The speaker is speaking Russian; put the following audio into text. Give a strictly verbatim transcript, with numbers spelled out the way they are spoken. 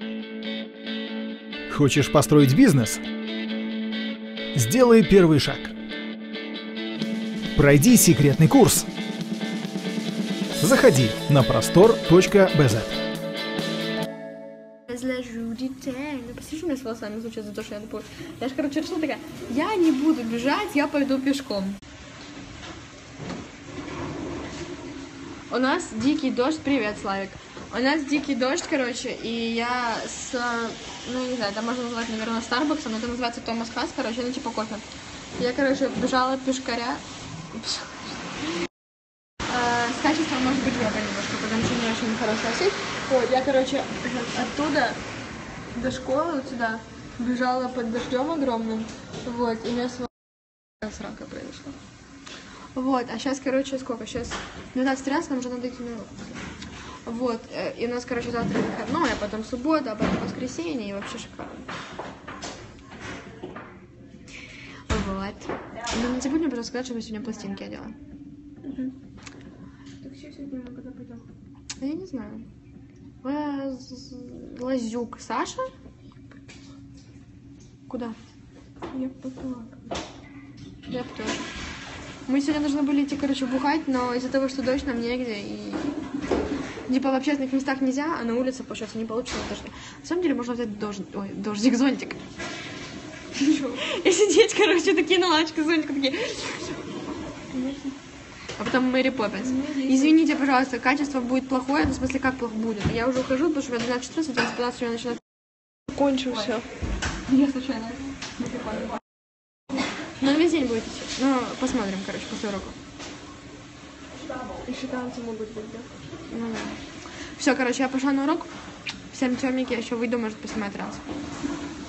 Хочешь построить бизнес? Сделай первый шаг. Пройди секретный курс. Заходи на простор точка би зет. Посижу, у меня с волосами звучит за то, что я тупой. Я же, короче, решила такая, я не буду бежать, я пойду пешком. У нас дикий дождь, привет, Славик. У нас дикий дождь, короче, и я с, ну, не знаю, это можно назвать, наверное, Starbucks, но это называется Томас Хас, короче, ну, типа кофе. Я, короче, бежала пешкаря. С качеством может быть жопа немножко, потому что у меня очень нехорошая сеть. Вот, я, короче, оттуда до школы вот сюда бежала под дождем огромным. Вот, и у меня срака произошла. Вот, а сейчас, короче, сколько? Сейчас двенадцать тринадцать, нам уже надо идти на урок. Вот, и у нас, короче, завтра выходной, а потом суббота, а потом воскресенье, и вообще шикарно. Вот. Ну, не забудь мне, пожалуйста, сказать, что мы сегодня пластинки одела. Угу. Так сейчас сегодня мы когда пойдем? Я не знаю. Лазюк. Саша? Куда? Я поплакала. Я тоже. Мы сегодня должны были идти, короче, бухать, но из-за того, что дождь, нам негде, и... Типа в общественных местах нельзя, а на улице, получается, не получится дождь. На самом деле можно взять дождь... Ой, дождик, зонтик. И сидеть, короче, такие на лавочке, зонтик, такие... А потом Мэри Поппинс. Извините, пожалуйста, качество будет плохое, в смысле, как плохо будет. Я уже ухожу, потому что я двенадцать четырнадцать, двенадцать пятнадцать я начинаю... Кончу все. Я случайно. Но весь день будет идти. Ну, посмотрим, короче, после урока. Еще танцы могут быть, да? Ну да. Все, короче, я пошла на урок. Всем темники, я еще выйду, может, поснимать раз.